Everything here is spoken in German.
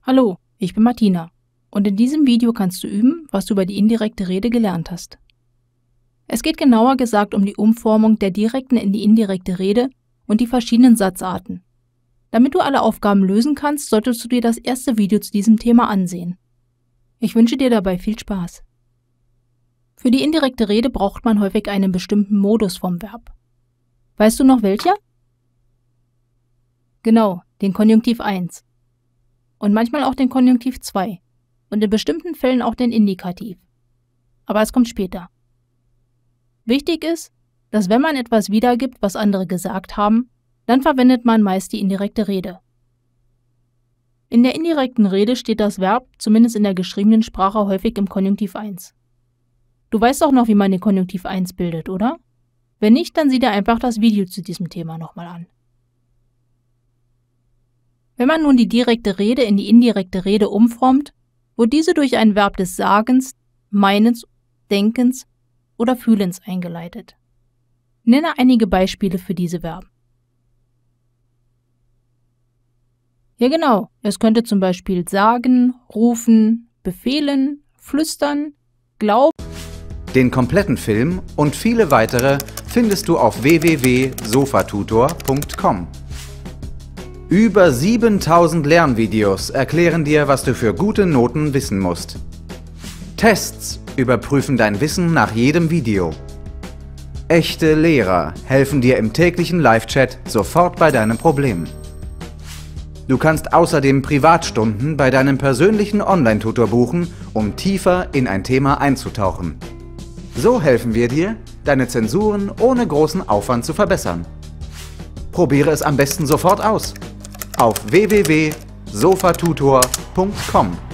Hallo, ich bin Martina und in diesem Video kannst du üben, was du über die indirekte Rede gelernt hast. Es geht genauer gesagt um die Umformung der direkten in die indirekte Rede und die verschiedenen Satzarten. Damit du alle Aufgaben lösen kannst, solltest du dir das erste Video zu diesem Thema ansehen. Ich wünsche dir dabei viel Spaß. Für die indirekte Rede braucht man häufig einen bestimmten Modus vom Verb. Weißt du noch welcher? Genau, den Konjunktiv 1. Und manchmal auch den Konjunktiv 2 und in bestimmten Fällen auch den Indikativ. Aber es kommt später. Wichtig ist, dass wenn man etwas wiedergibt, was andere gesagt haben, dann verwendet man meist die indirekte Rede. In der indirekten Rede steht das Verb, zumindest in der geschriebenen Sprache, häufig im Konjunktiv 1. Du weißt auch noch, wie man den Konjunktiv 1 bildet, oder? Wenn nicht, dann sieh dir einfach das Video zu diesem Thema nochmal an. Wenn man nun die direkte Rede in die indirekte Rede umformt, wird diese durch ein Verb des Sagens, Meinens, Denkens oder Fühlens eingeleitet. Nenne einige Beispiele für diese Verben. Ja genau, es könnte zum Beispiel sagen, rufen, befehlen, flüstern, glauben. Den kompletten Film und viele weitere findest du auf www.sofatutor.com. Über 7000 Lernvideos erklären dir, was du für gute Noten wissen musst. Tests überprüfen dein Wissen nach jedem Video. Echte Lehrer helfen dir im täglichen Live-Chat sofort bei deinem Problem. Du kannst außerdem Privatstunden bei deinem persönlichen Online-Tutor buchen, um tiefer in ein Thema einzutauchen. So helfen wir dir, deine Zensuren ohne großen Aufwand zu verbessern. Probiere es am besten sofort aus. Auf www.sofatutor.com